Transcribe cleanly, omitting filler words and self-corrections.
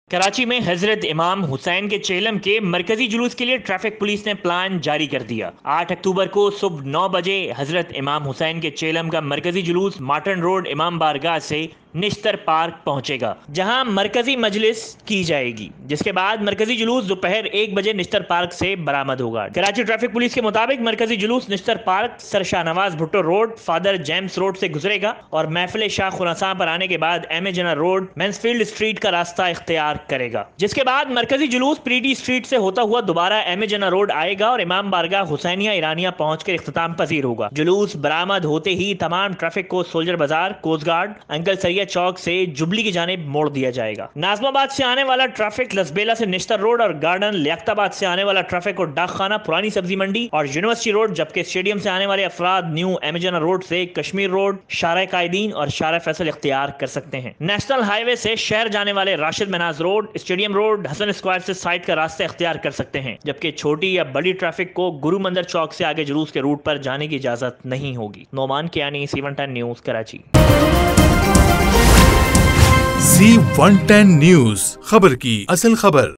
कराची में हजरत इमाम हुसैन के चेलम के मरकजी जुलूस के लिए ट्रैफिक पुलिस ने प्लान जारी कर दिया। 8 अक्टूबर को सुबह 9 बजे हजरत इमाम हुसैन के चेलम का मरकजी जुलूस मार्टन रोड इमाम बारगाह से निश्तर पार्क पहुंचेगा, जहां मरकजी मजलिस की जाएगी, जिसके बाद मरकजी जुलूस दोपहर 1 बजे निश्तर पार्क से बरामद होगा। कराची ट्रैफिक पुलिस के मुताबिक मरकजी जुलूस Nishtar park, sir Shahnawaz Bhutto road, father James road से गुजरेगा और महफिल शाह खुरासान पर आने के बाद एम ए जना रोड, मैंसफील्ड स्ट्रीट का रास्ता इख्तियार करेगा, जिसके बाद मरकजी जुलूस प्रीटी स्ट्रीट से होता हुआ दोबारा एम ए जना रोड आएगा और इमाम बारगाह हुसैनिया ईरानिया पहुंचकर इख्तिताम पजीर होगा। जुलूस बरामद होते ही तमाम ट्रैफिक को सोल्जर बाजार, कोस्ट गार्ड, अंकल सरिया चौक से जुबली की जानिब मोड़ दिया जाएगा। नाजमाबाद से आने वाला ट्रैफिक लसबेला से निश्तर रोड और गार्डन, लियाकताबाद से आने वाला ट्रैफिक और डाक खाना, पुरानी सब्जी मंडी और यूनिवर्सिटी रोड, जबकि स्टेडियम से आने वाले अफराद न्यू एमेजना रोड से कश्मीर रोड, शारा कायदीन और शारा फैसल इख्तियार कर सकते हैं। नेशनल हाईवे से शहर जाने वाले Rashid Minhas road, stadium road, Hassan square से साइड का रास्ता इख्तियार कर सकते हैं, जबकि छोटी या बड़ी ट्रैफिक को गुरु मंदिर चौक से आगे जुलूस के रूट पर जाने की इजाजत नहीं होगी। Noman Kiani, C110 news, Karachi. C110 news, खबर की असल खबर।